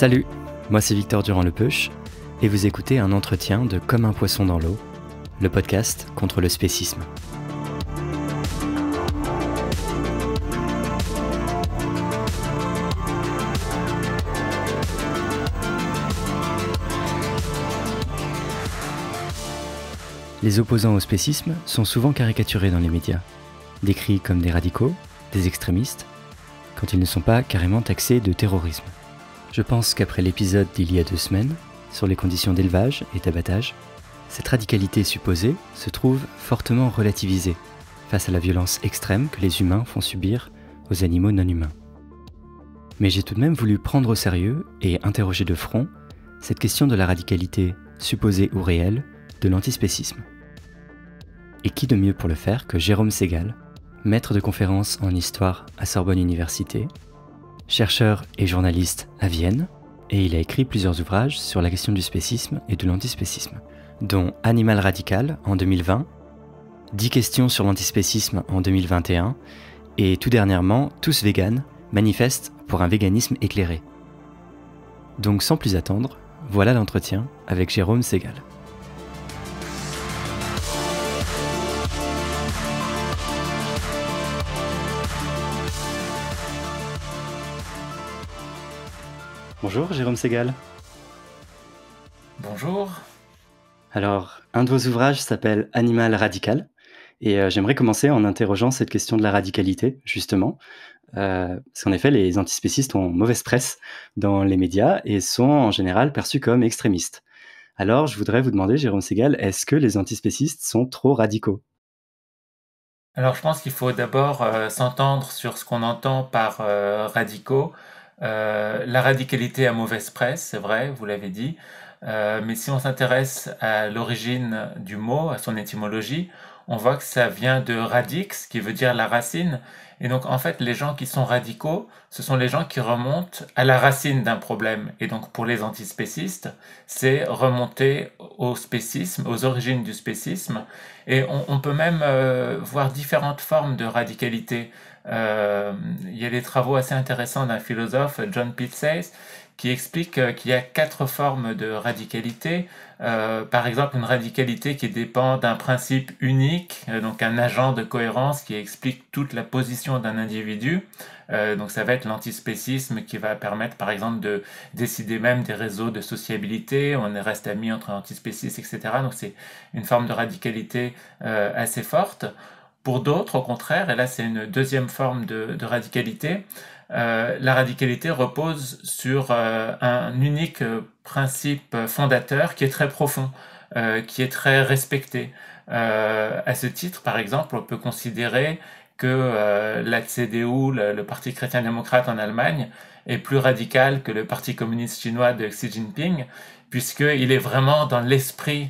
Salut, moi c'est Victor Durand-Lepeuch et vous écoutez un entretien de Comme un poisson dans l'eau, le podcast contre le spécisme. Les opposants au spécisme sont souvent caricaturés dans les médias, décrits comme des radicaux, des extrémistes, quand ils ne sont pas carrément taxés de terrorisme. Je pense qu'après l'épisode d'il y a 2 semaines, sur les conditions d'élevage et d'abattage, cette radicalité supposée se trouve fortement relativisée face à la violence extrême que les humains font subir aux animaux non humains. Mais j'ai tout de même voulu prendre au sérieux et interroger de front cette question de la radicalité supposée ou réelle de l'antispécisme. Et qui de mieux pour le faire que Jérôme Segal, maître de conférences en histoire à Sorbonne Université, chercheur et journaliste à Vienne, et il a écrit plusieurs ouvrages sur la question du spécisme et de l'antispécisme, dont Animal radical en 2020, 10 questions sur l'antispécisme en 2021, et tout dernièrement, Tous véganes, manifeste pour un véganisme éclairé. Donc sans plus attendre, voilà l'entretien avec Jérôme Segal. Bonjour Jérôme Segal. Bonjour. Alors, un de vos ouvrages s'appelle Animal radical, et j'aimerais commencer en interrogeant cette question de la radicalité, justement, parce qu'en effet, les antispécistes ont mauvaise presse dans les médias et sont en général perçus comme extrémistes. Alors, je voudrais vous demander, Jérôme Segal, est-ce que les antispécistes sont trop radicaux ? Alors je pense qu'il faut d'abord s'entendre sur ce qu'on entend par radicaux. La radicalité a mauvaise presse, c'est vrai, vous l'avez dit. Mais si on s'intéresse à l'origine du mot, à son étymologie, on voit que ça vient de radix, qui veut dire la racine. Et donc en fait, les gens qui sont radicaux, ce sont les gens qui remontent à la racine d'un problème. Et donc pour les antispécistes, c'est remonter au spécisme, aux origines du spécisme. Et on peut même voir différentes formes de radicalité. Il y a des travaux assez intéressants d'un philosophe, John Pitzer, qui explique qu'il y a 4 formes de radicalité. Par exemple, une radicalité qui dépend d'un principe unique, donc un agent de cohérence qui explique toute la position d'un individu. Donc ça va être l'antispécisme qui va permettre par exemple de décider même des réseaux de sociabilité, on reste amis entre antispécistes, etc. Donc c'est une forme de radicalité assez forte. Pour d'autres, au contraire, et là c'est une deuxième forme de radicalité, la radicalité repose sur un unique principe fondateur qui est très profond, qui est très respecté. À ce titre, par exemple, on peut considérer que la CDU, le Parti chrétien-démocrate en Allemagne, est plus radical que le Parti communiste chinois de Xi Jinping, puisqu'il est vraiment dans l'esprit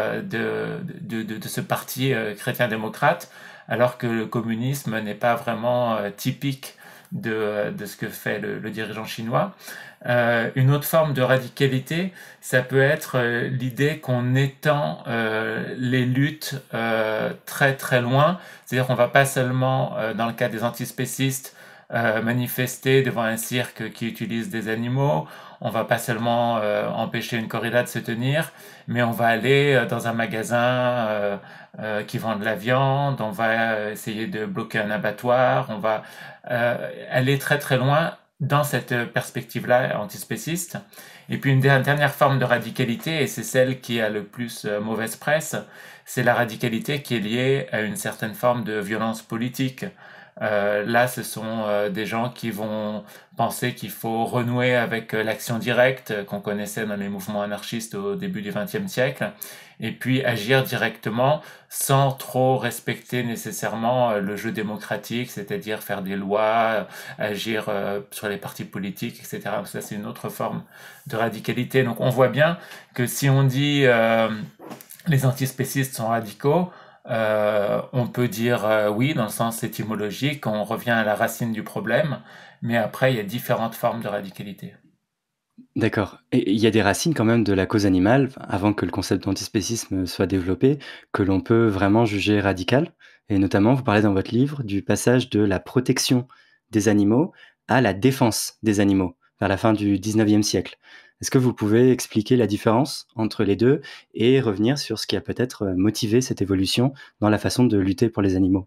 de ce parti chrétien-démocrate, alors que le communisme n'est pas vraiment typique de ce que fait le dirigeant chinois. Une autre forme de radicalité, ça peut être l'idée qu'on étend les luttes très très loin. C'est-à-dire qu'on va pas seulement, dans le cas des antispécistes, manifester devant un cirque qui utilise des animaux, on va pas seulement empêcher une corrida de se tenir, mais on va aller dans un magasin qui vend de la viande, on va essayer de bloquer un abattoir, on va aller très très loin dans cette perspective-là antispéciste. Et puis une dernière forme de radicalité, et c'est celle qui a le plus mauvaise presse, c'est la radicalité qui est liée à une certaine forme de violence politique. Là, ce sont des gens qui vont penser qu'il faut renouer avec l'action directe qu'on connaissait dans les mouvements anarchistes au début du XXe siècle, et puis agir directement sans trop respecter nécessairement le jeu démocratique, c'est-à-dire faire des lois, agir sur les partis politiques, etc. Ça, c'est une autre forme de radicalité. Donc on voit bien que si on dit les antispécistes sont radicaux, on peut dire oui dans le sens étymologique, on revient à la racine du problème, mais après il y a différentes formes de radicalité. D'accord. Et il y a des racines quand même de la cause animale, avant que le concept d'antispécisme soit développé, que l'on peut vraiment juger radical. Et notamment, vous parlez dans votre livre du passage de la protection des animaux à la défense des animaux. vers la fin du 19e siècle. Est-ce que vous pouvez expliquer la différence entre les deux et revenir sur ce qui a peut-être motivé cette évolution dans la façon de lutter pour les animaux?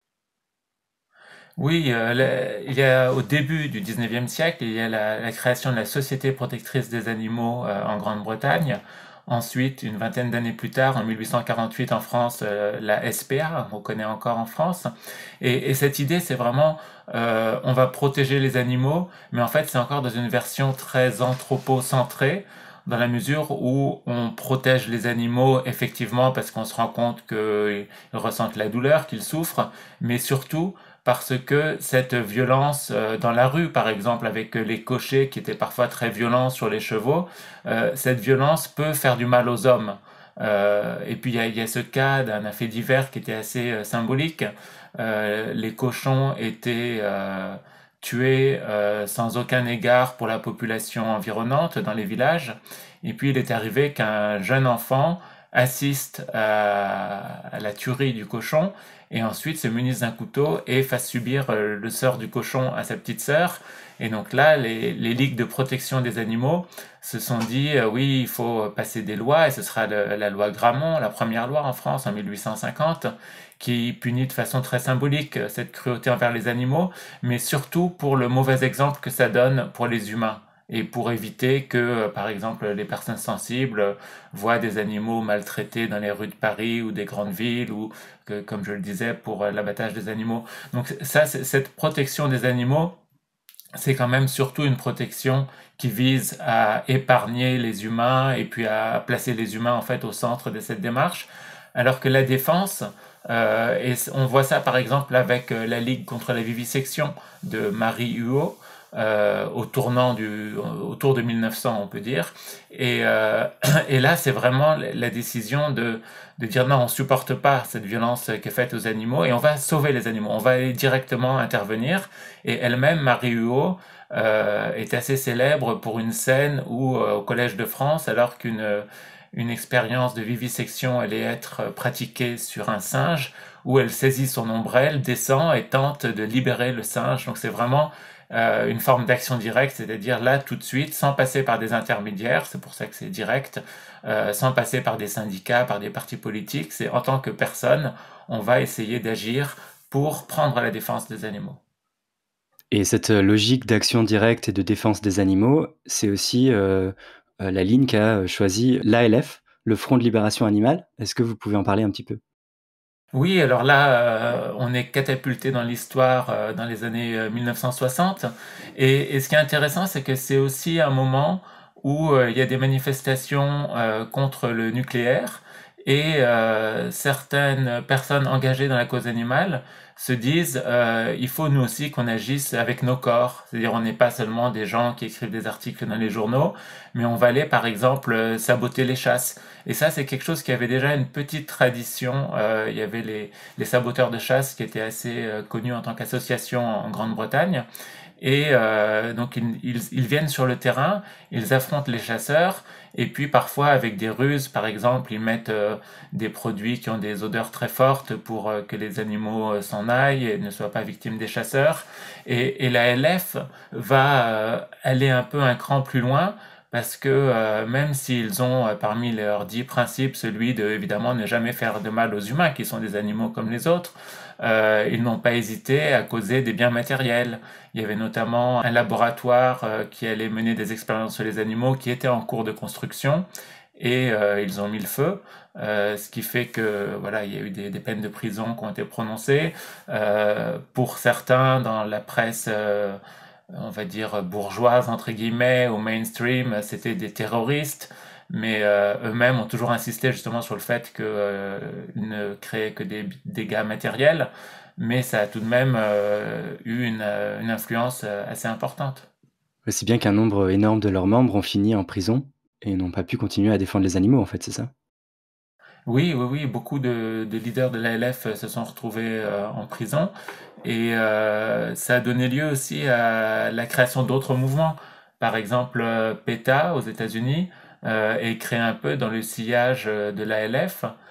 Oui, il y a au début du 19e siècle, il y a la création de la Société protectrice des animaux en Grande-Bretagne. Ensuite, une vingtaine d'années plus tard, en 1848 en France, la SPA, on connaît encore en France. Et cette idée, c'est vraiment, on va protéger les animaux, mais en fait, c'est encore dans une version très anthropocentrée, dans la mesure où on protège les animaux effectivement parce qu'on se rend compte qu'ils ressentent la douleur, qu'ils souffrent, mais surtout parce que cette violence dans la rue, par exemple, avec les cochers qui étaient parfois très violents sur les chevaux, cette violence peut faire du mal aux hommes. Et puis il y a ce cas d'un fait divers qui était assez symbolique. Les cochons étaient tués sans aucun égard pour la population environnante dans les villages. Et puis il est arrivé qu'un jeune enfant assiste à la tuerie du cochon et ensuite se munisse d'un couteau et fasse subir le sort du cochon à sa petite sœur. Et donc là, les ligues de protection des animaux se sont dit oui, il faut passer des lois, et ce sera la loi Grammont, la première loi en France en 1850, qui punit de façon très symbolique cette cruauté envers les animaux, mais surtout pour le mauvais exemple que ça donne pour les humains. Et pour éviter que, par exemple, les personnes sensibles voient des animaux maltraités dans les rues de Paris ou des grandes villes, ou que, comme je le disais, pour l'abattage des animaux. Donc ça, cette protection des animaux, c'est quand même surtout une protection qui vise à épargner les humains et puis à placer les humains en fait au centre de cette démarche, alors que la défense, et on voit ça par exemple avec la Ligue contre la vivisection de Marie Huot, autour de 1900 on peut dire, et là c'est vraiment la décision de dire non, on supporte pas cette violence qui est faite aux animaux et on va sauver les animaux, on va aller directement intervenir. Et elle-même, Marie Huot, est assez célèbre pour une scène où, au Collège de France, alors qu'une expérience de vivisection allait être pratiquée sur un singe, où elle saisit son ombrelle, descend et tente de libérer le singe. Donc c'est vraiment une forme d'action directe, c'est-à-dire là tout de suite, sans passer par des intermédiaires, c'est pour ça que c'est direct, sans passer par des syndicats, par des partis politiques, c'est en tant que personne, on va essayer d'agir pour prendre la défense des animaux. Et cette logique d'action directe et de défense des animaux, c'est aussi, la ligne qu'a choisie l'ALF, le Front de libération animale. Est-ce que vous pouvez en parler un petit peu? Oui, alors là, on est catapulté dans l'histoire dans les années 1960. Et ce qui est intéressant, c'est que c'est aussi un moment où il y a des manifestations contre le nucléaire et certaines personnes engagées dans la cause animale se disent il faut nous aussi qu'on agisse avec nos corps. C'est-à-dire on n'est pas seulement des gens qui écrivent des articles dans les journaux, mais on va aller par exemple saboter les chasses. Et ça, c'est quelque chose qui avait déjà une petite tradition. Il y avait les saboteurs de chasse qui étaient assez connus en tant qu'association en Grande-Bretagne. Et donc ils viennent sur le terrain, ils affrontent les chasseurs, et puis parfois avec des ruses, par exemple, ils mettent des produits qui ont des odeurs très fortes pour que les animaux s'en aillent et ne soient pas victimes des chasseurs. Et la LF va aller un peu un cran plus loin parce que même s'ils ont parmi leurs 10 principes celui de évidemment ne jamais faire de mal aux humains qui sont des animaux comme les autres, ils n'ont pas hésité à causer des biens matériels. Il y avait notamment un laboratoire qui allait mener des expériences sur les animaux qui était en cours de construction et ils ont mis le feu. Ce qui fait que voilà, il y a eu des peines de prison qui ont été prononcées. Pour certains dans la presse on va dire bourgeoise entre guillemets ou mainstream, c'était des terroristes, mais eux-mêmes ont toujours insisté justement sur le fait que ne créaient que des dégâts matériels, mais ça a tout de même eu une influence assez importante. Aussi bien qu'un nombre énorme de leurs membres ont fini en prison et n'ont pas pu continuer à défendre les animaux, en fait, c'est ça? Oui, oui, oui, beaucoup de leaders de l'ALF se sont retrouvés en prison et ça a donné lieu aussi à la création d'autres mouvements. Par exemple, PETA aux États-Unis est créé un peu dans le sillage de l'ALF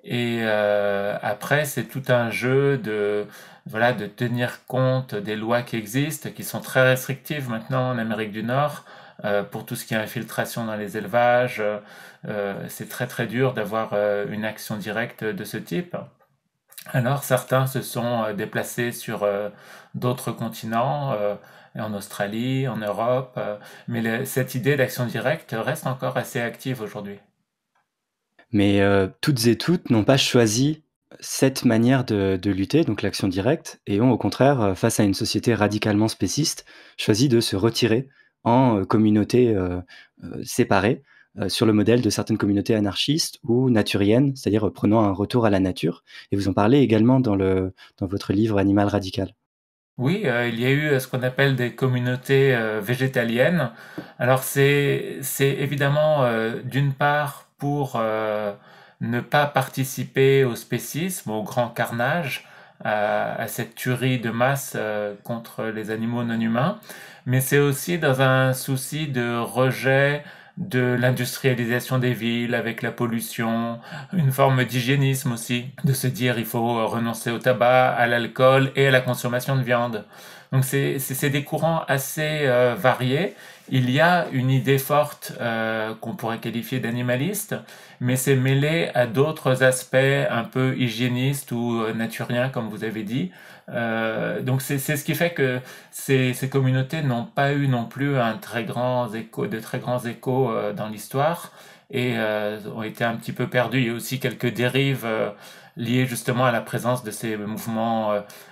Et après, c'est tout un jeu de, voilà, de tenir compte des lois qui existent, qui sont très restrictives maintenant en Amérique du Nord, pour tout ce qui est infiltration dans les élevages. C'est très très dur d'avoir une action directe de ce type. Alors certains se sont déplacés sur d'autres continents, en Australie, en Europe, mais cette idée d'action directe reste encore assez active aujourd'hui. Mais toutes et toutes n'ont pas choisi cette manière de lutter, donc l'action directe, et ont au contraire, face à une société radicalement spéciste, choisi de se retirer en, communautés, séparées, sur le modèle de certaines communautés anarchistes ou naturiennes, c'est-à-dire, prenant un retour à la nature, et vous en parlez également dans votre livre Animal radical. Oui, il y a eu ce qu'on appelle des communautés végétaliennes. Alors c'est évidemment d'une part pour ne pas participer au spécisme, au grand carnage, à cette tuerie de masse contre les animaux non humains, mais c'est aussi dans un souci de rejet de l'industrialisation des villes avec la pollution, une forme d'hygiénisme aussi, de se dire il faut renoncer au tabac, à l'alcool et à la consommation de viande. Donc c'est des courants assez variés. Il y a une idée forte qu'on pourrait qualifier d'animaliste, mais c'est mêlé à d'autres aspects un peu hygiénistes ou naturiens, comme vous avez dit. Donc c'est ce qui fait que ces communautés n'ont pas eu non plus de très grands échos dans l'histoire et ont été un petit peu perdus. Il y a aussi quelques dérives liées justement à la présence de ces mouvements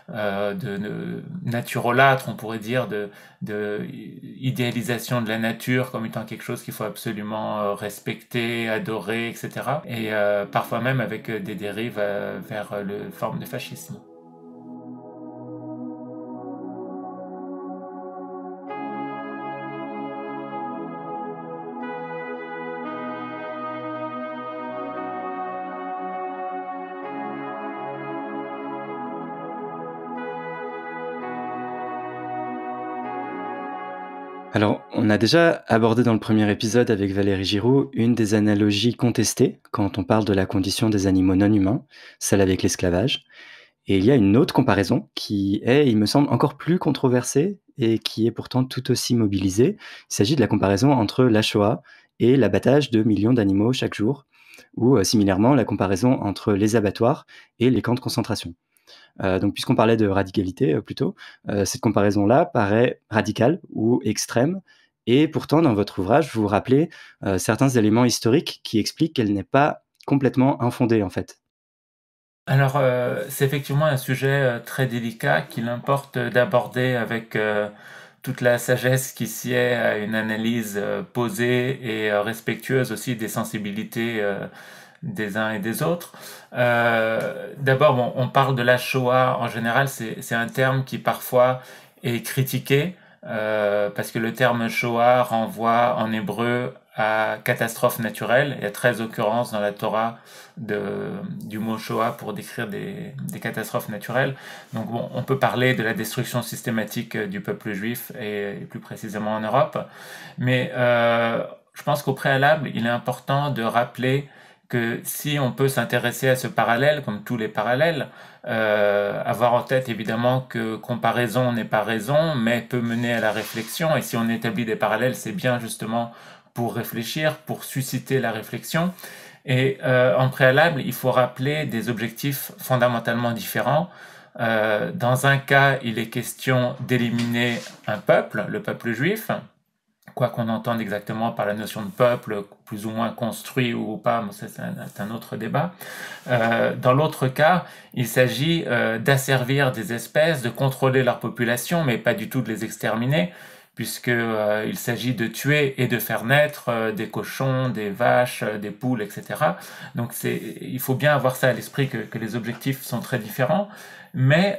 de naturolâtres, on pourrait dire, de idéalisation de la nature comme étant quelque chose qu'il faut absolument respecter, adorer, etc. Et parfois même avec des dérives vers le forme de fascisme. Alors, on a déjà abordé dans le premier épisode avec Valérie Giroux une des analogies contestées quand on parle de la condition des animaux non humains, celle avec l'esclavage. Et il y a une autre comparaison qui est, il me semble, encore plus controversée et qui est pourtant tout aussi mobilisée. Il s'agit de la comparaison entre la Shoah et l'abattage de millions d'animaux chaque jour, ou similairement la comparaison entre les abattoirs et les camps de concentration. Donc puisqu'on parlait de radicalité, plutôt, cette comparaison-là paraît radicale ou extrême, et pourtant dans votre ouvrage, vous rappelez, certains éléments historiques qui expliquent qu'elle n'est pas complètement infondée, en fait. Alors, c'est effectivement un sujet très délicat qu'il importe d'aborder avec toute la sagesse qui sied à une analyse posée et respectueuse aussi des sensibilités des uns et des autres. D'abord, bon, on parle de la Shoah en général, c'est un terme qui parfois est critiqué parce que le terme Shoah renvoie en hébreu à catastrophe naturelle. Il y a 13 occurrences dans la Torah du mot Shoah pour décrire des catastrophes naturelles. Donc bon, on peut parler de la destruction systématique du peuple juif et plus précisément en Europe. Mais je pense qu'au préalable, il est important de rappeler que si on peut s'intéresser à ce parallèle, comme tous les parallèles, avoir en tête évidemment que comparaison n'est pas raison, mais peut mener à la réflexion. Et si on établit des parallèles, c'est bien justement pour réfléchir, pour susciter la réflexion. Et en préalable, il faut rappeler des objectifs fondamentalement différents. Dans un cas, il est question d'éliminer un peuple, le peuple juif, quoi qu'on entende exactement par la notion de peuple, plus ou moins construit ou pas, c'est un autre débat. Dans l'autre cas, il s'agit d'asservir des espèces, de contrôler leur population, mais pas du tout de les exterminer, puisque il s'agit de tuer et de faire naître des cochons, des vaches, des poules, etc. Donc il faut bien avoir ça à l'esprit que les objectifs sont très différents, mais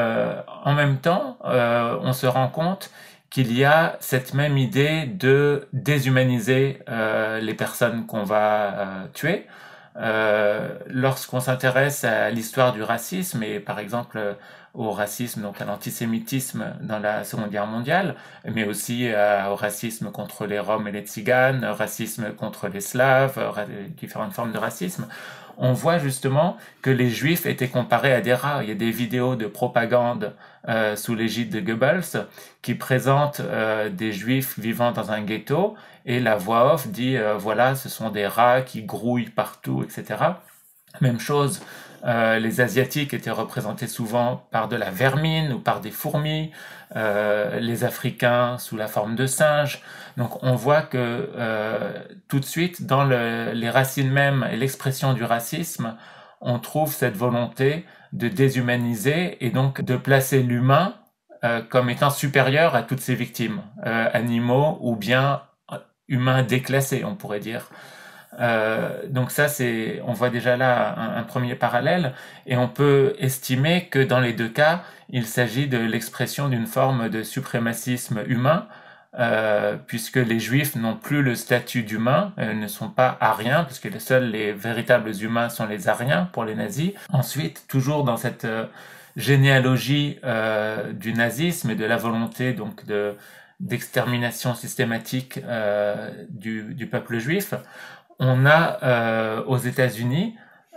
en même temps, on se rend compte qu'il y a cette même idée de déshumaniser les personnes qu'on va tuer. Lorsqu'on s'intéresse à l'histoire du racisme et par exemple au racisme, donc à l'antisémitisme dans la Seconde Guerre mondiale, mais aussi au racisme contre les Roms et les Tziganes, racisme contre les Slaves, différentes formes de racisme. On voit justement que les Juifs étaient comparés à des rats. Il y a des vidéos de propagande sous l'égide de Goebbels qui présentent des Juifs vivant dans un ghetto et la voix off dit voilà, ce sont des rats qui grouillent partout, etc. Même chose, les Asiatiques étaient représentés souvent par de la vermine ou par des fourmis, les Africains sous la forme de singes. Donc on voit que tout de suite, dans les racines mêmes et l'expression du racisme, on trouve cette volonté de déshumaniser et donc de placer l'humain comme étant supérieur à toutes ses victimes, animaux ou bien humains déclassés, on pourrait dire. Donc ça, on voit déjà là un premier parallèle, et on peut estimer que dans les deux cas, il s'agit de l'expression d'une forme de suprémacisme humain, puisque les Juifs n'ont plus le statut d'humain, ne sont pas aryens, puisque les véritables humains sont les aryens pour les nazis. Ensuite, toujours dans cette généalogie du nazisme et de la volonté donc d'extermination systématique du peuple juif, on a aux États-Unis,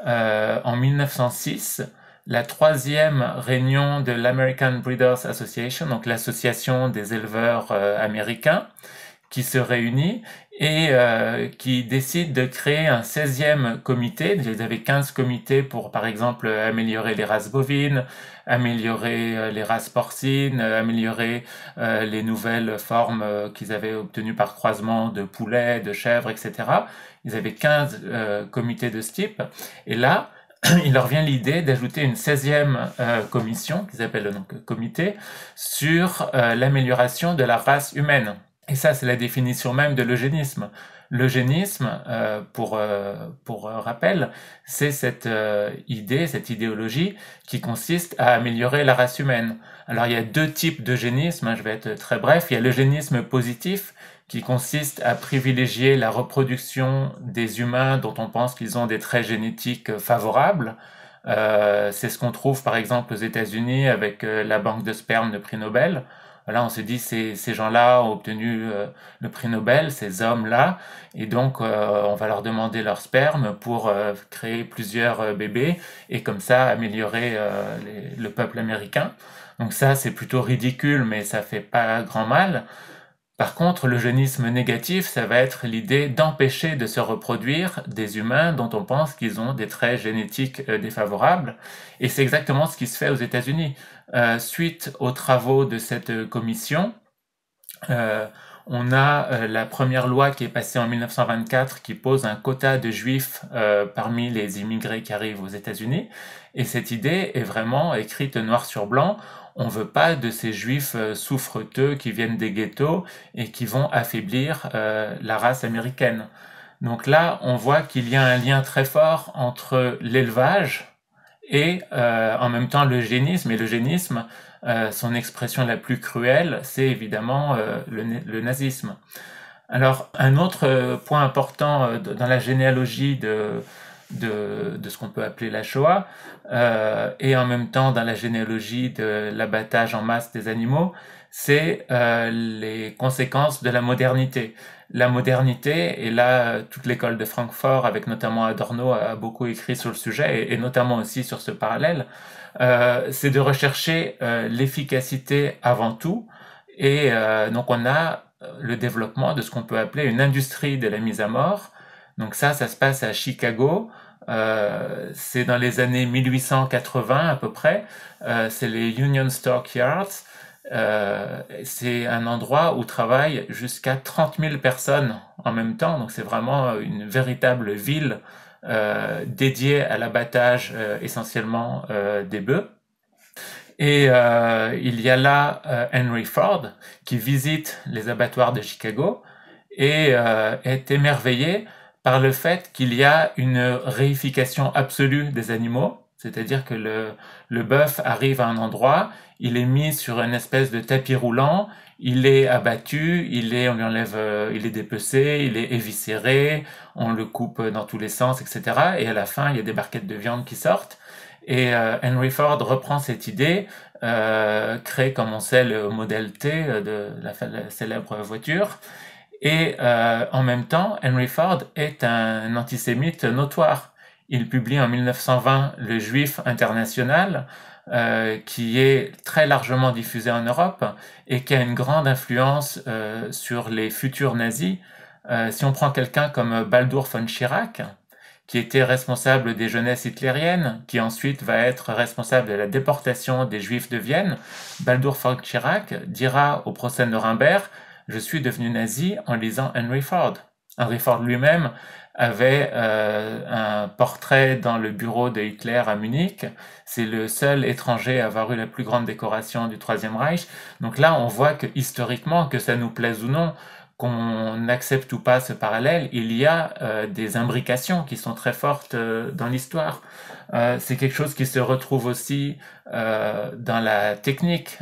en 1906, la 3e réunion de l'American Breeders Association, donc l'association des éleveurs américains, qui se réunit et qui décide de créer un 16e comité. Ils avaient 15 comités pour, par exemple, améliorer les races bovines, améliorer les races porcines, améliorer les nouvelles formes qu'ils avaient obtenues par croisement de poulets, de chèvres, etc. Ils avaient 15 comités de ce type. Et là, il leur vient l'idée d'ajouter une 16e commission, qu'ils appellent donc comité, sur l'amélioration de la race humaine. Et ça, c'est la définition même de l'eugénisme. L'eugénisme, pour rappel, c'est cette idée, cette idéologie qui consiste à améliorer la race humaine. Alors, il y a 2 types d'eugénisme, je vais être très bref. Il y a l'eugénisme positif, qui consiste à privilégier la reproduction des humains dont on pense qu'ils ont des traits génétiques favorables. C'est ce qu'on trouve par exemple aux États-Unis avec la banque de sperme de prix Nobel. Là, on se dit ces gens-là ont obtenu le prix Nobel, ces hommes-là, et donc on va leur demander leur sperme pour créer plusieurs bébés et comme ça améliorer le peuple américain. Donc ça, c'est plutôt ridicule, mais ça fait pas grand mal. Par contre, l'eugénisme négatif, ça va être l'idée d'empêcher de se reproduire des humains dont on pense qu'ils ont des traits génétiques défavorables. Et c'est exactement ce qui se fait aux États-Unis. Suite aux travaux de cette commission, on a la première loi qui est passée en 1924 qui pose un quota de juifs parmi les immigrés qui arrivent aux États-Unis. Et cette idée est vraiment écrite noir sur blanc. On veut pas de ces juifs souffreteux qui viennent des ghettos et qui vont affaiblir la race américaine. Donc là, on voit qu'il y a un lien très fort entre l'élevage et en même temps l'eugénisme. Et l'eugénisme, son expression la plus cruelle, c'est évidemment le nazisme. Alors, un autre point important dans la généalogie de ce qu'on peut appeler la Shoah, et en même temps dans la généalogie de l'abattage en masse des animaux, c'est les conséquences de la modernité. La modernité, et là toute l'école de Francfort, avec notamment Adorno, a beaucoup écrit sur le sujet, et notamment aussi sur ce parallèle, c'est de rechercher l'efficacité avant tout, et donc on a le développement de ce qu'on peut appeler une industrie de la mise à mort. Donc ça se passe à Chicago, c'est dans les années 1880 à peu près, c'est les Union Stock Yards, c'est un endroit où travaillent jusqu'à 30 000 personnes en même temps, donc c'est vraiment une véritable ville dédiée à l'abattage essentiellement des bœufs. Et il y a là Henry Ford qui visite les abattoirs de Chicago et est émerveillé par le fait qu'il y a une réification absolue des animaux, c'est-à-dire que le bœuf arrive à un endroit, il est mis sur une espèce de tapis roulant, il est abattu, on lui enlève, il est dépecé, il est éviscéré, on le coupe dans tous les sens, etc. Et à la fin, il y a des barquettes de viande qui sortent. Et Henry Ford reprend cette idée, crée, comme on sait, le modèle T de la célèbre voiture. Et en même temps, Henry Ford est un antisémite notoire. Il publie en 1920 Le Juif international, qui est très largement diffusé en Europe et qui a une grande influence sur les futurs nazis. Si on prend quelqu'un comme Baldur von Schirach, qui était responsable des jeunesses hitlériennes, qui ensuite va être responsable de la déportation des Juifs de Vienne, Baldur von Schirach dira au procès de Nuremberg: je suis devenu nazi en lisant Henry Ford. Henry Ford lui-même avait un portrait dans le bureau de Hitler à Munich. C'est le seul étranger à avoir eu la plus grande décoration du Troisième Reich. Donc là, on voit que historiquement, que ça nous plaise ou non, qu'on accepte ou pas ce parallèle, il y a des imbrications qui sont très fortes dans l'histoire. C'est quelque chose qui se retrouve aussi dans la technique.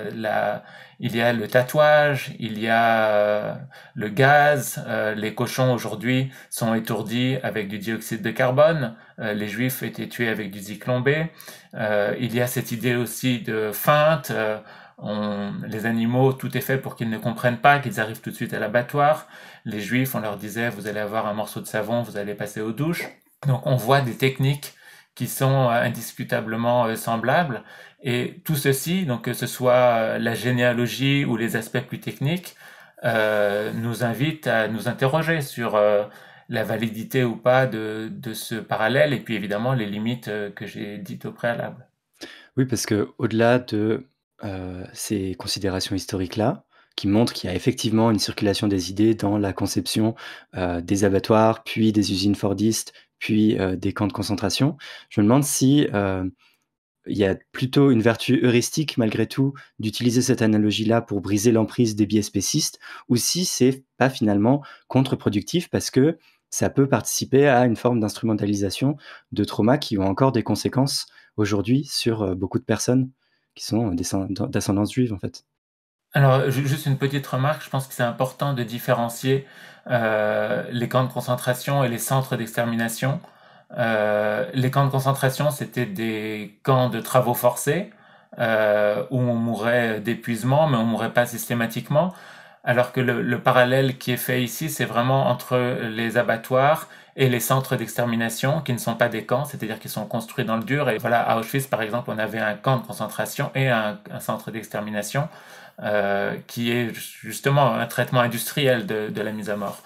Il y a le tatouage, il y a le gaz. Les cochons aujourd'hui sont étourdis avec du dioxyde de carbone. Les juifs étaient tués avec du zyklon B. Il y a cette idée aussi de feinte. Les animaux, tout est fait pour qu'ils ne comprennent pas, qu'ils arrivent tout de suite à l'abattoir. Les juifs, on leur disait, vous allez avoir un morceau de savon, vous allez passer aux douches. Donc on voit des techniques qui sont indiscutablement semblables. Et tout ceci, donc que ce soit la généalogie ou les aspects plus techniques, nous invite à nous interroger sur la validité ou pas de ce parallèle et puis évidemment les limites que j'ai dites au préalable. Oui, parce que au-delà de, ces considérations historiques-là, qui montrent qu'il y a effectivement une circulation des idées dans la conception, des abattoirs, puis des usines fordistes, puis, des camps de concentration. Je me demande si, il y a plutôt une vertu heuristique malgré tout d'utiliser cette analogie-là pour briser l'emprise des biais spécistes ou si c'est pas finalement contre-productif parce que ça peut participer à une forme d'instrumentalisation de traumas qui ont encore des conséquences aujourd'hui sur, beaucoup de personnes qui sont d'ascendance juive, en fait. Alors, juste une petite remarque, je pense que c'est important de différencier les camps de concentration et les centres d'extermination. Les camps de concentration, c'était des camps de travaux forcés où on mourait d'épuisement, mais on mourait pas systématiquement. Alors que le parallèle qui est fait ici, c'est vraiment entre les abattoirs et les centres d'extermination, qui ne sont pas des camps, c'est-à-dire qu'ils sont construits dans le dur. Et voilà, à Auschwitz, par exemple, on avait un camp de concentration et un centre d'extermination qui est justement un traitement industriel de la mise à mort.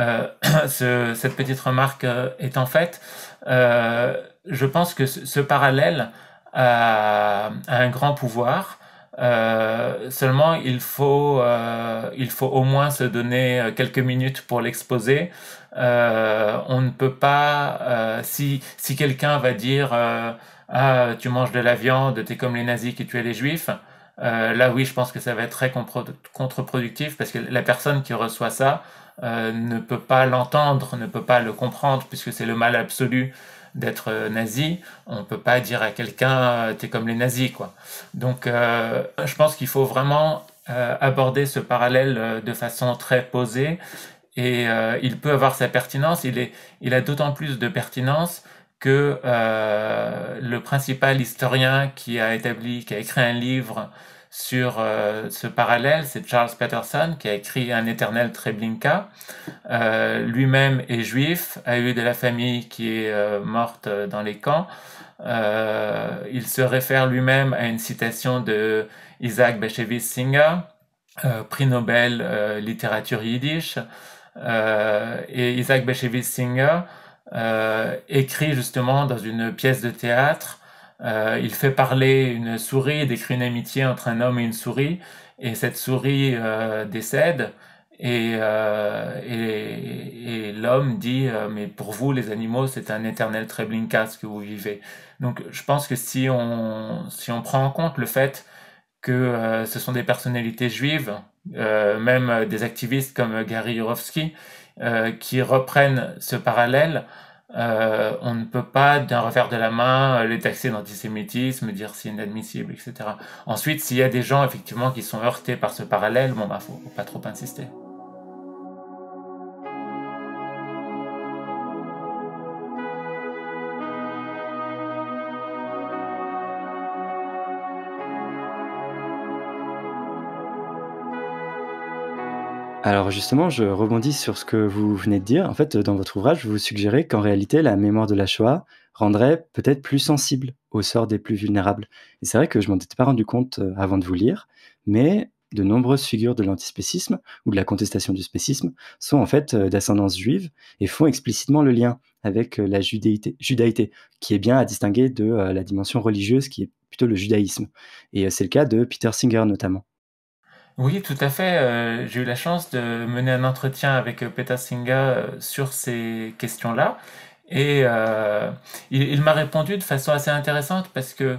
Cette petite remarque étant faite, je pense que ce parallèle a un grand pouvoir. Seulement, il faut au moins se donner quelques minutes pour l'exposer. On ne peut pas, si quelqu'un va dire ah, tu manges de la viande, t'es comme les nazis qui tuaient les juifs, là oui, je pense que ça va être très contre-productif parce que la personne qui reçoit ça ne peut pas l'entendre, ne peut pas le comprendre puisque c'est le mal absolu d'être nazi. On peut pas dire à quelqu'un t'es comme les nazis quoi. Donc je pense qu'il faut vraiment aborder ce parallèle de façon très posée et il peut avoir sa pertinence. Il a d'autant plus de pertinence que le principal historien qui a écrit un livre sur ce parallèle, c'est Charles Patterson, qui a écrit Un éternel Treblinka. Lui-même est juif, a eu de la famille qui est morte dans les camps. Il se réfère lui-même à une citation de Isaac Bashevis Singer, prix Nobel littérature yiddish. Et Isaac Bashevis Singer écrit justement dans une pièce de théâtre. Il fait parler une souris, décrit une amitié entre un homme et une souris, et cette souris décède. Et l'homme dit mais pour vous les animaux c'est un éternel Treblinka ce que vous vivez. Donc je pense que si on prend en compte le fait que ce sont des personnalités juives, même des activistes comme Gary Yourofsky, qui reprennent ce parallèle, on ne peut pas d'un revers de la main les taxer d'antisémitisme, dire c'est inadmissible, etc. Ensuite, s'il y a des gens effectivement qui sont heurtés par ce parallèle, bon bah faut pas trop insister. Alors justement, je rebondis sur ce que vous venez de dire. En fait, dans votre ouvrage, vous suggérez qu'en réalité, la mémoire de la Shoah rendrait peut-être plus sensible au sort des plus vulnérables. Et c'est vrai que je m'en étais pas rendu compte avant de vous lire, mais de nombreuses figures de l'antispécisme ou de la contestation du spécisme sont en fait d'ascendance juive et font explicitement le lien avec la judaïté, qui est bien à distinguer de la dimension religieuse qui est plutôt le judaïsme. Et c'est le cas de Peter Singer notamment. Oui, tout à fait. J'ai eu la chance de mener un entretien avec Peter Singer sur ces questions-là. Et il m'a répondu de façon assez intéressante parce que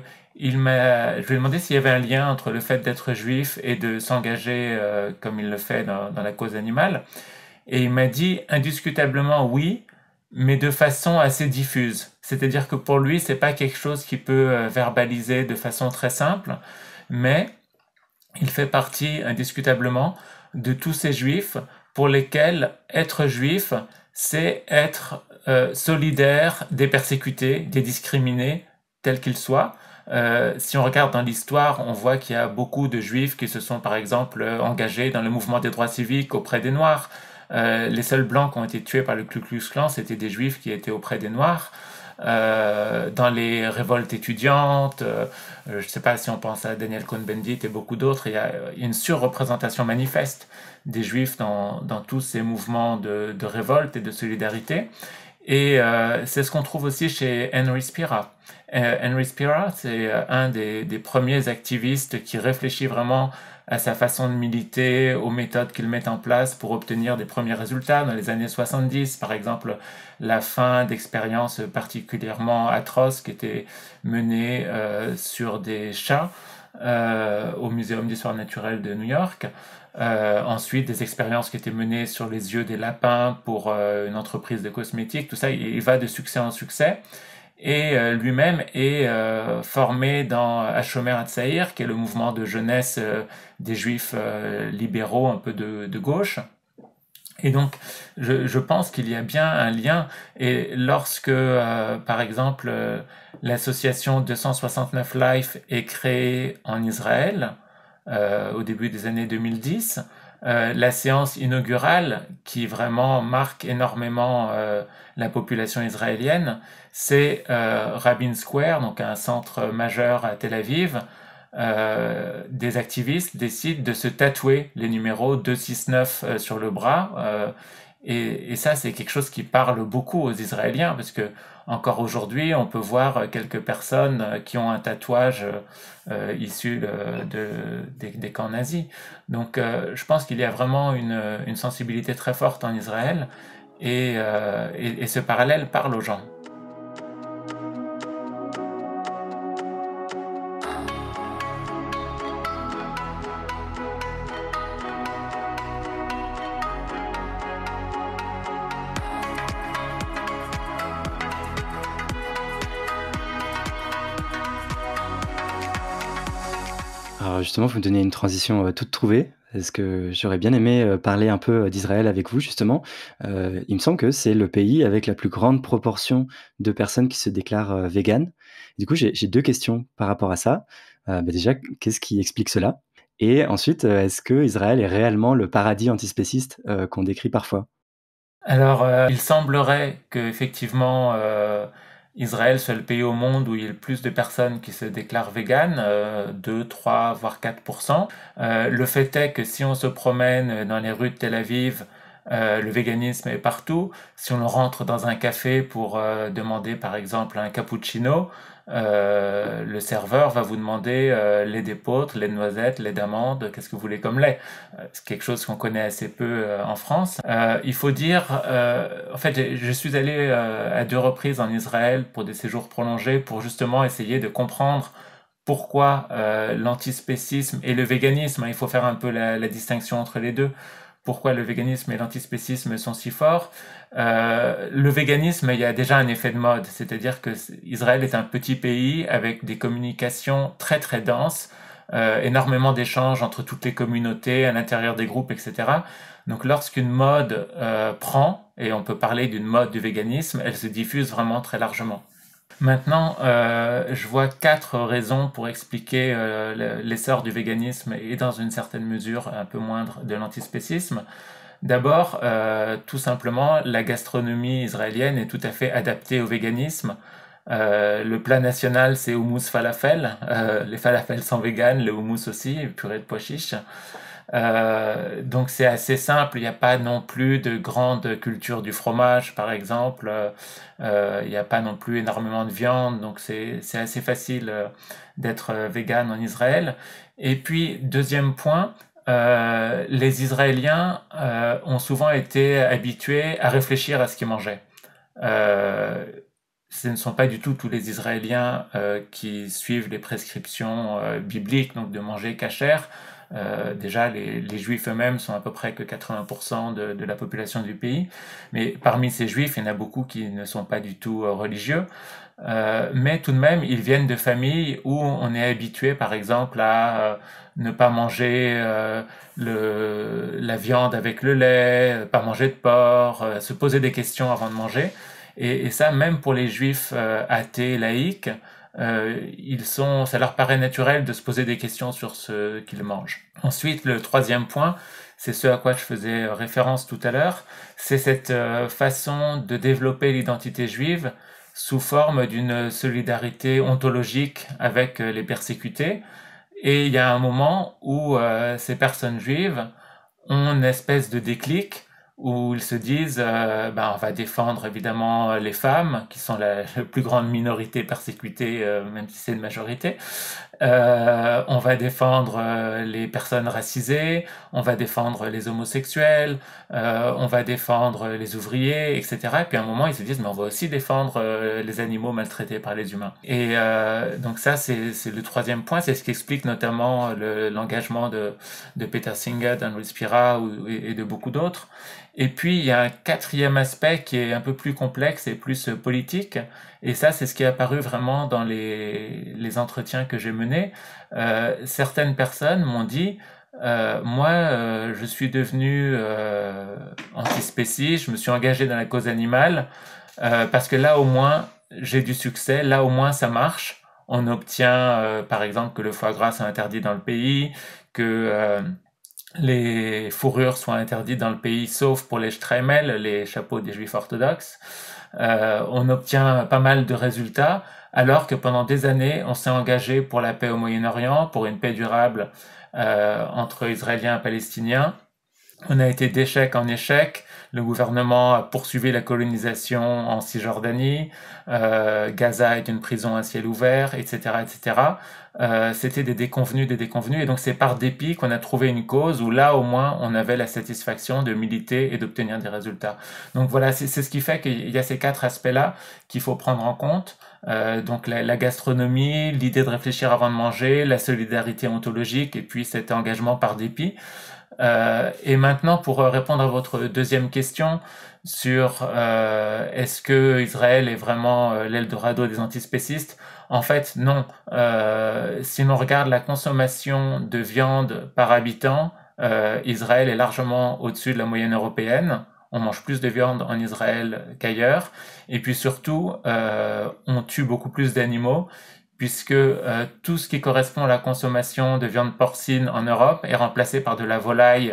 je lui ai demandé s'il y avait un lien entre le fait d'être juif et de s'engager comme il le fait dans la cause animale. Et il m'a dit indiscutablement oui, mais de façon assez diffuse. C'est-à-dire que pour lui, c'est pas quelque chose qu'il peut verbaliser de façon très simple, mais il fait partie indiscutablement de tous ces juifs pour lesquels être juif, c'est être solidaire des persécutés, des discriminés, tels qu'ils soient. Si on regarde dans l'histoire, on voit qu'il y a beaucoup de juifs qui se sont par exemple engagés dans le mouvement des droits civiques auprès des Noirs. Les seuls blancs qui ont été tués par le Ku Klux Klan, c'était des juifs qui étaient auprès des Noirs. Dans les révoltes étudiantes, je ne sais pas si on pense à Daniel Cohn-Bendit et beaucoup d'autres, il y a une surreprésentation manifeste des juifs dans tous ces mouvements de révolte et de solidarité. Et c'est ce qu'on trouve aussi chez Henry Spira. Henry Spira, c'est un des premiers activistes qui réfléchit vraiment à sa façon de militer, aux méthodes qu'il met en place pour obtenir des premiers résultats. Dans les années 70, par exemple, la fin d'expériences particulièrement atroces qui étaient menées sur des chats au Muséum d'histoire naturelle de New York. Ensuite, des expériences qui étaient menées sur les yeux des lapins pour une entreprise de cosmétiques. Tout ça, il va de succès en succès. Et lui-même est formé dans Hashomer Hatzair, qui est le mouvement de jeunesse des juifs libéraux un peu de gauche. Et donc, je pense qu'il y a bien un lien. Et lorsque, par exemple, l'association 269 Life est créée en Israël, au début des années 2010, la séance inaugurale qui vraiment marque énormément la population israélienne, c'est Rabin Square, donc un centre majeur à Tel Aviv. Des activistes décident de se tatouer les numéros 269 sur le bras. Et ça, c'est quelque chose qui parle beaucoup aux Israéliens, parce que encore aujourd'hui, on peut voir quelques personnes qui ont un tatouage issu des camps nazis. Donc, je pense qu'il y a vraiment une sensibilité très forte en Israël, et ce parallèle parle aux gens. Alors justement, vous me donnez une transition, toute trouvée, parce que j'aurais bien aimé, parler un peu, d'Israël avec vous justement. Il me semble que c'est le pays avec la plus grande proportion de personnes qui se déclarent, véganes. Du coup, j'ai 2 questions par rapport à ça. Déjà, qu'est-ce qui explique cela? Et ensuite, est-ce que Israël est réellement le paradis antispéciste, qu'on décrit parfois? Alors, il semblerait qu'effectivement, Israël soit le pays au monde où il y a le plus de personnes qui se déclarent véganes, 2, 3, voire 4%. Le fait est que si on se promène dans les rues de Tel Aviv, le véganisme est partout. Si on rentre dans un café pour demander par exemple un cappuccino, le serveur va vous demander lait d'épeautre, lait de noisette, lait d'amande, qu'est-ce que vous voulez comme lait? C'est quelque chose qu'on connaît assez peu en France. Il faut dire, en fait, je suis allé à 2 reprises en Israël pour des séjours prolongés pour justement essayer de comprendre pourquoi l'antispécisme et le véganisme, hein, il faut faire un peu la distinction entre les deux, pourquoi le véganisme et l'antispécisme sont si forts. Le véganisme, il y a déjà un effet de mode, c'est-à-dire que Israël est un petit pays avec des communications très très denses, énormément d'échanges entre toutes les communautés, à l'intérieur des groupes, etc. Donc lorsqu'une mode prend, et on peut parler d'une mode du véganisme, elle se diffuse vraiment très largement. Maintenant, je vois quatre raisons pour expliquer l'essor du véganisme et dans une certaine mesure un peu moindre de l'antispécisme. D'abord, tout simplement, la gastronomie israélienne est tout à fait adaptée au véganisme. Le plat national, c'est houmous falafel. Les falafels sont véganes, le houmous aussi, purée de pois chiches. Donc c'est assez simple, il n'y a pas non plus de grande culture du fromage, par exemple. Il n'y a pas non plus énormément de viande, donc c'est assez facile d'être vegan en Israël. Et puis, deuxième point, les Israéliens ont souvent été habitués à réfléchir à ce qu'ils mangeaient. Euh, Ce ne sont pas du tout tous les Israéliens qui suivent les prescriptions bibliques, donc de manger cachère. Déjà, les Juifs eux-mêmes sont à peu près que 80% de la population du pays. Mais parmi ces Juifs, il y en a beaucoup qui ne sont pas du tout religieux. Mais tout de même, ils viennent de familles où on est habitué, par exemple, à ne pas manger la viande avec le lait, pas manger de porc, se poser des questions avant de manger. Et ça, même pour les juifs athées, laïcs, ça leur paraît naturel de se poser des questions sur ce qu'ils mangent. Ensuite, le troisième point, c'est ce à quoi je faisais référence tout à l'heure, c'est cette façon de développer l'identité juive sous forme d'une solidarité ontologique avec les persécutés. Et il y a un moment où ces personnes juives ont une espèce de déclic où ils se disent on va défendre évidemment les femmes qui sont la plus grande minorité persécutée même si c'est une majorité. On va défendre les personnes racisées, on va défendre les homosexuels, on va défendre les ouvriers, etc. Et puis à un moment, ils se disent, mais on va aussi défendre les animaux maltraités par les humains. Et donc ça, c'est le troisième point, c'est ce qui explique notamment l'engagement de Peter Singer, d'Henri Spira et de beaucoup d'autres. Et puis, il y a un quatrième aspect qui est un peu plus complexe et plus politique. Et ça, c'est ce qui est apparu vraiment dans les entretiens que j'ai menés. Certaines personnes m'ont dit, je suis devenu antispéciste, je me suis engagé dans la cause animale, parce que là, au moins, j'ai du succès, là, au moins, ça marche. On obtient, par exemple, que le foie gras soit interdit dans le pays, que les fourrures soient interdites dans le pays, sauf pour les shtreimel, les chapeaux des juifs orthodoxes. On obtient pas mal de résultats, alors que pendant des années, on s'est engagé pour la paix au Moyen-Orient, pour une paix durable entre Israéliens et Palestiniens. On a été d'échec en échec. Le gouvernement a poursuivi la colonisation en Cisjordanie. Gaza est une prison à ciel ouvert, etc., etc. C'était des déconvenus, et donc c'est par dépit qu'on a trouvé une cause où là au moins on avait la satisfaction de militer et d'obtenir des résultats. Donc voilà, c'est ce qui fait qu'il y a ces quatre aspects-là qu'il faut prendre en compte. Donc la gastronomie, l'idée de réfléchir avant de manger, la solidarité ontologique et puis cet engagement par dépit. Et maintenant, pour répondre à votre deuxième question sur est-ce que Israël est vraiment l'Eldorado des antispécistes, en fait, non. Si l'on regarde la consommation de viande par habitant, Israël est largement au-dessus de la moyenne européenne. On mange plus de viande en Israël qu'ailleurs. Et puis surtout, on tue beaucoup plus d'animaux puisque tout ce qui correspond à la consommation de viande porcine en Europe est remplacé par de la volaille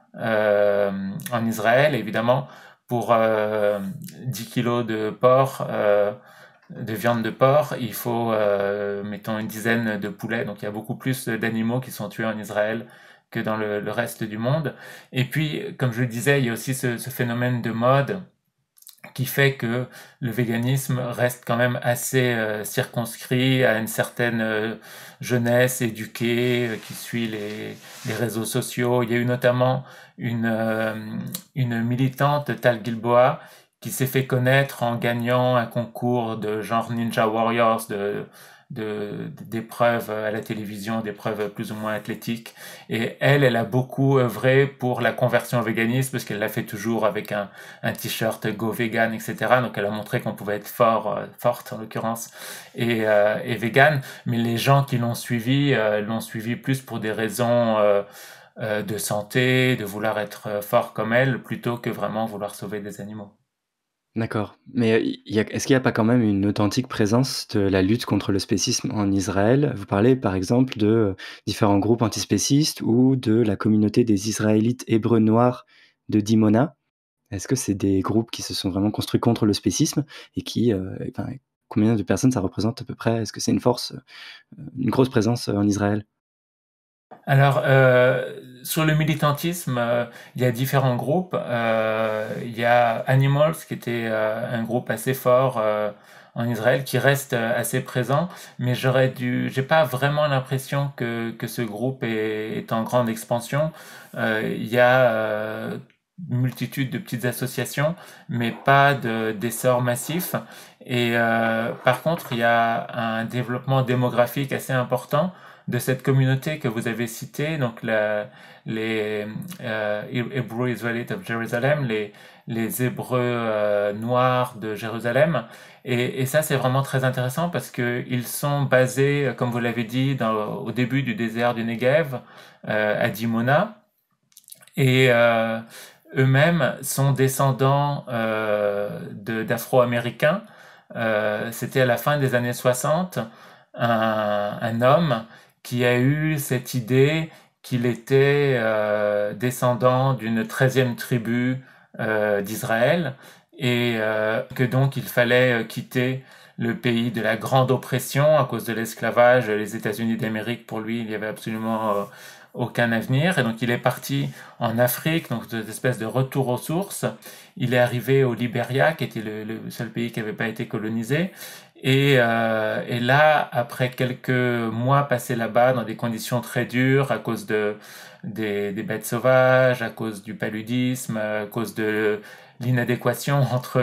en Israël. Évidemment, pour 10 kilos de porc, de viande de porc, il faut, mettons, une dizaine de poulets. Donc il y a beaucoup plus d'animaux qui sont tués en Israël que dans le reste du monde. Et puis, comme je le disais, il y a aussi ce phénomène de mode qui fait que le véganisme reste quand même assez circonscrit à une certaine jeunesse éduquée qui suit les réseaux sociaux. Il y a eu notamment une militante, Tal Gilboa, qui s'est fait connaître en gagnant un concours de genre Ninja Warriors, d'épreuves à la télévision, d'épreuves plus ou moins athlétiques. Et elle a beaucoup œuvré pour la conversion au véganisme parce qu'elle l'a fait toujours avec un t-shirt Go Vegan, etc. Donc elle a montré qu'on pouvait être forte en l'occurrence, et vegan. Mais les gens qui l'ont suivi plus pour des raisons de santé, de vouloir être fort comme elle, plutôt que vraiment vouloir sauver des animaux. D'accord. Mais, est-ce qu'il n'y a pas quand même une authentique présence de la lutte contre le spécisme en Israël? Vous parlez par exemple de, différents groupes antispécistes ou de la communauté des Israélites hébreux noirs de Dimona. Est-ce que c'est des groupes qui se sont vraiment construits contre le spécisme et qui, enfin, combien de personnes ça représente à peu près? Est-ce que c'est une force, une grosse présence, en Israël? Alors, sur le militantisme, il y a différents groupes. Il y a Animals, qui était un groupe assez fort en Israël, qui reste assez présent, mais j'ai pas vraiment l'impression que ce groupe est en grande expansion. Il y a une multitude de petites associations, mais pas d'essor massif. Et par contre, il y a un développement démographique assez important de cette communauté que vous avez citée, donc les Hebrew Israelites of Jerusalem, les Hébreux noirs de Jérusalem. Et ça, c'est vraiment très intéressant parce qu'ils sont basés, comme vous l'avez dit, au début du désert du Negev, à Dimona. Et eux-mêmes sont descendants d'Afro-Américains. C'était à la fin des années 60, un homme qui a eu cette idée qu'il était descendant d'une 13e tribu d'Israël et que donc il fallait quitter le pays de la grande oppression à cause de l'esclavage. Les États-Unis d'Amérique, pour lui, il n'y avait absolument aucun avenir. Et donc il est parti en Afrique, donc cette espèce de retour aux sources. Il est arrivé au Liberia, qui était le seul pays qui n'avait pas été colonisé. Et là, après quelques mois passés là-bas dans des conditions très dures à cause des bêtes sauvages, à cause du paludisme, à cause de l'inadéquation entre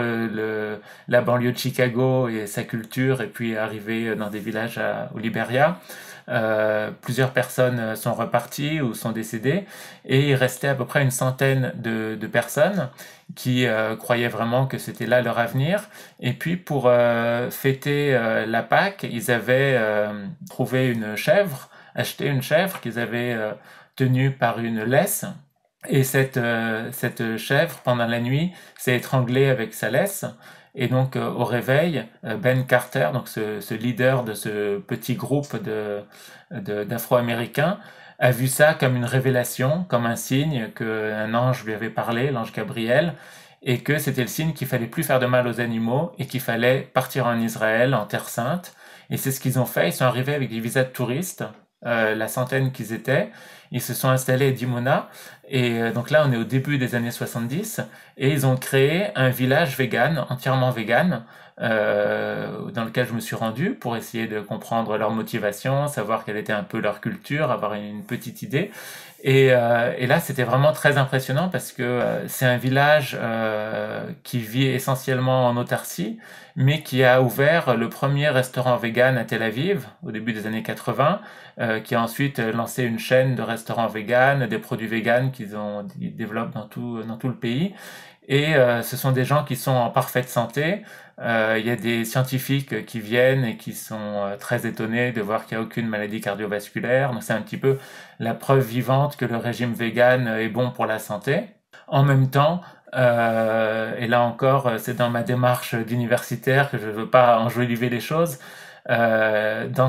la banlieue de Chicago et sa culture, et puis arriver dans des villages au Liberia, plusieurs personnes sont reparties ou sont décédées, et il restait à peu près une centaine de personnes qui croyaient vraiment que c'était là leur avenir. Et puis pour fêter la Pâque, ils avaient trouvé une chèvre, acheté une chèvre qu'ils avaient tenue par une laisse. Et cette chèvre, pendant la nuit, s'est étranglée avec sa laisse. Et donc, au réveil, Ben Carter, donc ce leader de ce petit groupe d'Afro-Américains, a vu ça comme une révélation, comme un signe qu'un ange lui avait parlé, l'ange Gabriel, et que c'était le signe qu'il fallait plus faire de mal aux animaux et qu'il fallait partir en Israël, en Terre Sainte. Et c'est ce qu'ils ont fait. Ils sont arrivés avec des visas de touristes, la centaine qu'ils étaient. Ils se sont installés à Dimona. Et donc là, on est au début des années 70. Et ils ont créé un village vegan, entièrement vegan, dans lequel je me suis rendu pour essayer de comprendre leur motivation, savoir quelle était un peu leur culture, avoir une petite idée. Et là, c'était vraiment très impressionnant parce que c'est un village qui vit essentiellement en autarcie, mais qui a ouvert le premier restaurant vegan à Tel Aviv au début des années 80, qui a ensuite lancé une chaîne de restaurants vegan, des produits vegan qu'ils développent dans tout le pays. Et ce sont des gens qui sont en parfaite santé. Il y a des scientifiques qui viennent et qui sont très étonnés de voir qu'il n'y a aucune maladie cardiovasculaire. Donc c'est un petit peu la preuve vivante que le régime vegan est bon pour la santé. En même temps, et là encore, c'est dans ma démarche d'universitaire que je ne veux pas enjoliver les choses, dans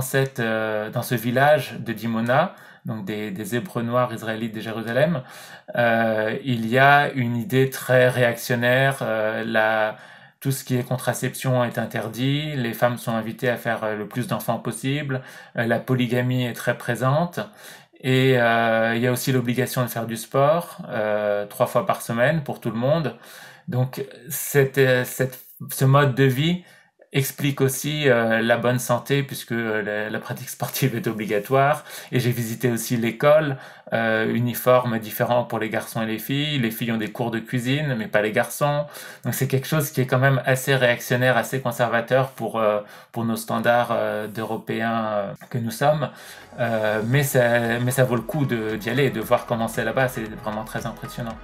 ce village de Dimona, donc des Hébreux noirs israélites de Jérusalem, il y a une idée très réactionnaire. Tout ce qui est contraception est interdit, les femmes sont invitées à faire le plus d'enfants possible, la polygamie est très présente, et il y a aussi l'obligation de faire du sport 3 fois par semaine pour tout le monde. Donc ce mode de vie explique aussi la bonne santé puisque la pratique sportive est obligatoire. Et j'ai visité aussi l'école, uniforme différent pour les garçons et les filles. Les filles ont des cours de cuisine, mais pas les garçons. Donc c'est quelque chose qui est quand même assez réactionnaire, assez conservateur pour nos standards d'Européens que nous sommes. Mais ça vaut le coup d'y aller et de voir comment c'est là-bas. C'est vraiment très impressionnant.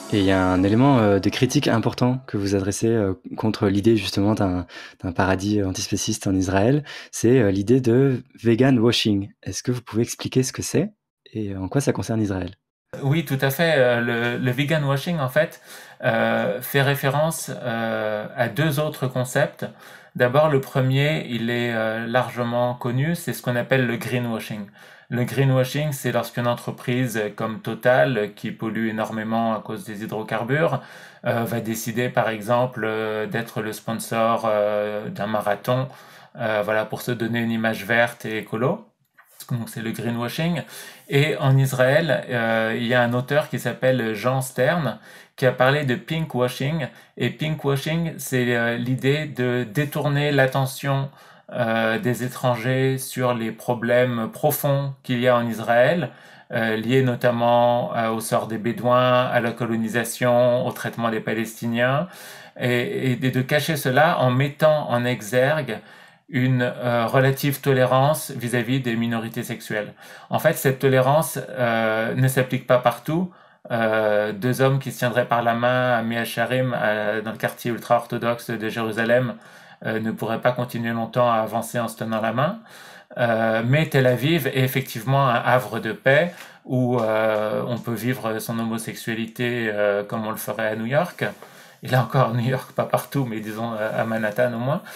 Et il y a un élément de critique important que vous adressez contre l'idée justement d'un paradis antispéciste en Israël, c'est l'idée de vegan washing. Est-ce que vous pouvez expliquer ce que c'est et en quoi ça concerne Israël? Oui, tout à fait. Le vegan washing, en fait, fait référence à deux autres concepts. D'abord, le premier, il est largement connu, c'est ce qu'on appelle le greenwashing. Le greenwashing, c'est lorsqu'une entreprise comme Total, qui pollue énormément à cause des hydrocarbures, va décider, par exemple, d'être le sponsor d'un marathon, voilà, pour se donner une image verte et écolo. Donc c'est le greenwashing. Et en Israël, il y a un auteur qui s'appelle Jean Stern qui a parlé de pinkwashing. Et pinkwashing, c'est l'idée de détourner l'attention des étrangers sur les problèmes profonds qu'il y a en Israël, liés notamment au sort des Bédouins, à la colonisation, au traitement des Palestiniens, et de cacher cela en mettant en exergue une relative tolérance vis-à-vis des minorités sexuelles. En fait, cette tolérance ne s'applique pas partout. Deux hommes qui se tiendraient par la main à Mea Shearim, dans le quartier ultra-orthodoxe de Jérusalem, ne pourraient pas continuer longtemps à avancer en se tenant la main. Mais Tel Aviv est effectivement un havre de paix où on peut vivre son homosexualité comme on le ferait à New York. Et là encore, à New York, pas partout, mais disons à Manhattan au moins.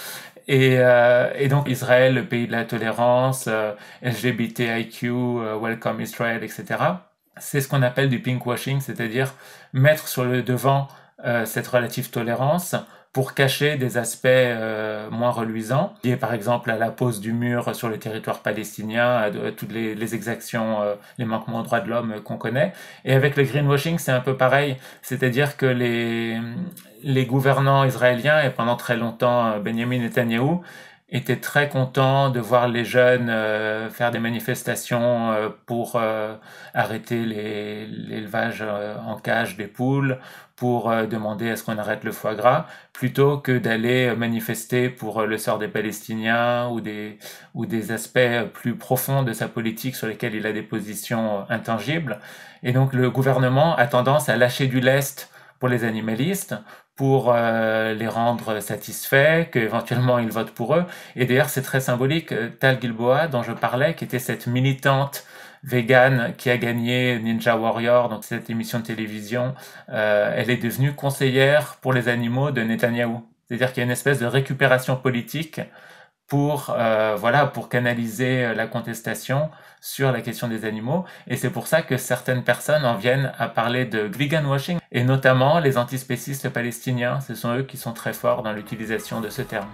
Et donc Israël, le pays de la tolérance, LGBTIQ, Welcome Israel, etc. C'est ce qu'on appelle du pinkwashing, c'est-à-dire mettre sur le devant cette relative tolérance pour cacher des aspects moins reluisants, liés par exemple à la pose du mur sur le territoire palestinien, à toutes les exactions, les manquements aux droits de l'homme qu'on connaît. Et avec le greenwashing, c'est un peu pareil, c'est-à-dire que les gouvernants israéliens, et pendant très longtemps Benjamin Netanyahou, étaient très contents de voir les jeunes faire des manifestations pour arrêter l'élevage en cage des poules, pour demander à ce qu'on arrête le foie gras, plutôt que d'aller manifester pour le sort des Palestiniens ou des aspects plus profonds de sa politique sur lesquels il a des positions intangibles. Et donc le gouvernement a tendance à lâcher du lest pour les animalistes, pour les rendre satisfaits, qu'éventuellement ils votent pour eux. Et d'ailleurs, c'est très symbolique. Tal Gilboa, dont je parlais, qui était cette militante végane qui a gagné Ninja Warrior, donc cette émission de télévision, elle est devenue conseillère pour les animaux de Netanyahou. C'est-à-dire qu'il y a une espèce de récupération politique pour voilà, pour canaliser la contestation sur la question des animaux. Et c'est pour ça que certaines personnes en viennent à parler de vegan washing, et notamment les antispécistes palestiniens. Ce sont eux qui sont très forts dans l'utilisation de ce terme.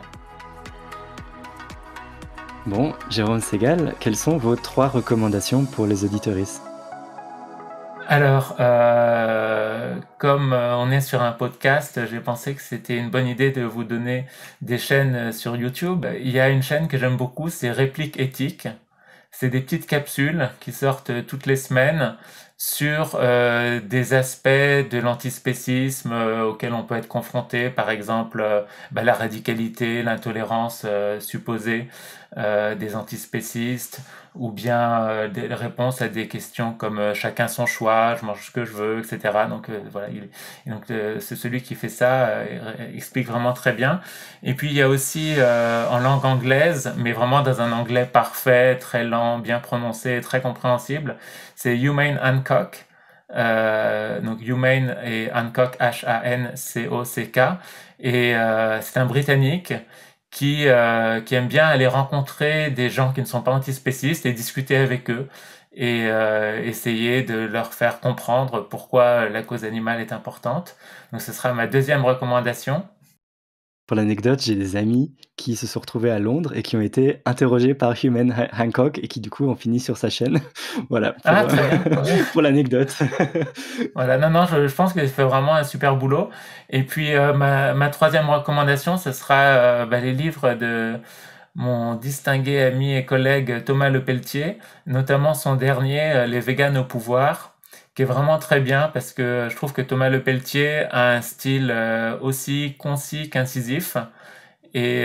Bon, Jérôme Segal, quelles sont vos 3 recommandations pour les auditeuristes? Alors, comme on est sur un podcast, j'ai pensé que c'était une bonne idée de vous donner des chaînes sur YouTube. Il y a une chaîne que j'aime beaucoup, c'est Réplique éthique. C'est des petites capsules qui sortent toutes les semaines sur des aspects de l'antispécisme auxquels on peut être confronté, par exemple la radicalité, l'intolérance supposée des antispécistes, ou bien des réponses à des questions comme chacun son choix, je mange ce que je veux, etc. Donc voilà, c'est celui qui fait ça, explique vraiment très bien. Et puis il y a aussi en langue anglaise, mais vraiment dans un anglais parfait, très lent, bien prononcé, très compréhensible, c'est Humane Hancock. Donc Humane et Hancock, Hancock. Et c'est un Britannique qui aime bien aller rencontrer des gens qui ne sont pas antispécistes et discuter avec eux et essayer de leur faire comprendre pourquoi la cause animale est importante. Donc ce sera ma deuxième recommandation. Pour l'anecdote, j'ai des amis qui se sont retrouvés à Londres et qui ont été interrogés par Hancock et qui du coup ont fini sur sa chaîne. Voilà Ah, très bien, très bien. pour l'anecdote. Voilà, non, je pense qu'il fait vraiment un super boulot. Et puis ma troisième recommandation, ce sera les livres de mon distingué ami et collègue Thomas Lepelletier, notamment son dernier, Les véganes au pouvoir, qui est vraiment très bien parce que je trouve que Thomas Lepelletier a un style aussi concis qu'incisif. Et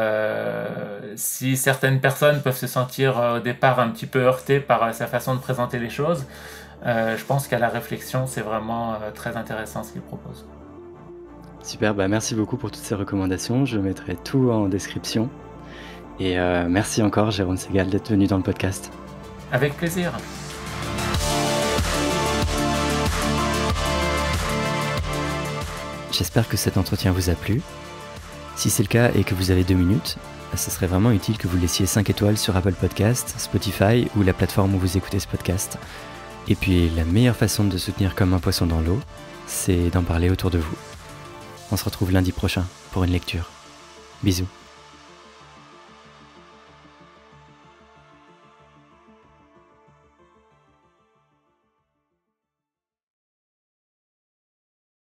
si certaines personnes peuvent se sentir au départ un petit peu heurtées par sa façon de présenter les choses, Je pense qu'à la réflexion, c'est vraiment très intéressant ce qu'il propose. Super, merci beaucoup pour toutes ces recommandations. Je mettrai tout en description. Et merci encore, Jérôme Segal, d'être venu dans le podcast. Avec plaisir. J'espère que cet entretien vous a plu. Si c'est le cas et que vous avez 2 minutes, ce serait vraiment utile que vous laissiez 5 étoiles sur Apple Podcast, Spotify ou la plateforme où vous écoutez ce podcast. Et puis la meilleure façon de soutenir Comme un poisson dans l'eau, c'est d'en parler autour de vous. On se retrouve lundi prochain pour une lecture. Bisous.